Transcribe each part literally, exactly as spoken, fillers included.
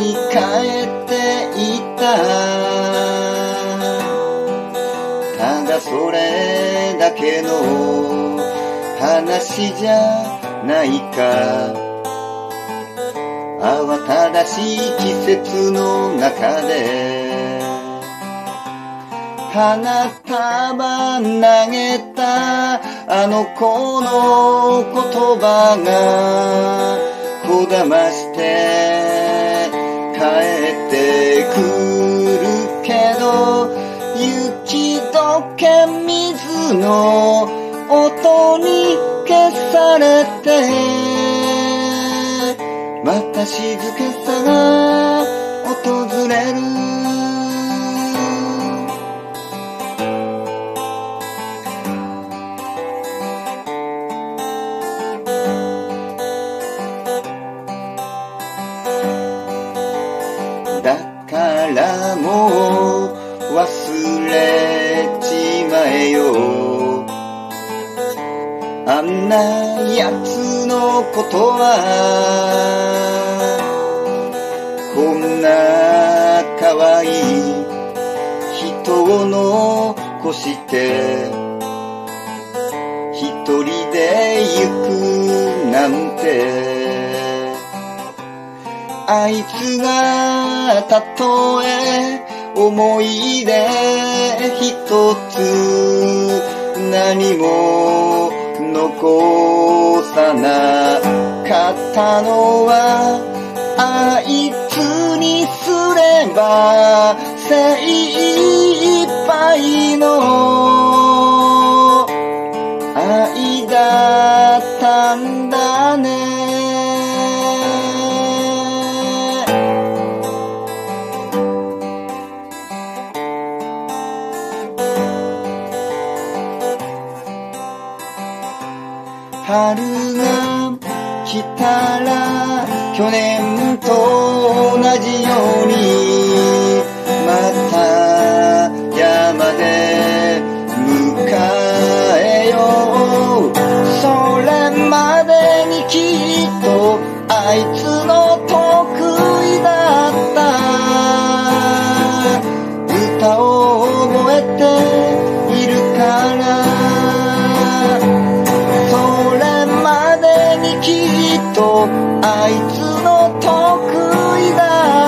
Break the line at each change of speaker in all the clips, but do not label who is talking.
に帰っていった。ただそれだけの話じゃないか。慌ただしい季節の中で花束投げたあの子の言葉がこだまして帰ってくるけど、雪解け水の音に消されてまた静けさが訪れる。だからもう忘れちまえよ、あんなやつのことは。こんな可愛い人を残して一人で行くなんて。あいつがたとえ思い出一つ何も残さなかったのは、あいつにすれば精一杯の愛だったんだね。春が来たら去年と同じようにまた山で迎えよう。それまでにきっとあいつの得意だった歌を覚えているから、きっとあいつの得意だ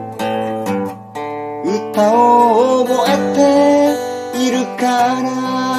った歌を覚えているから。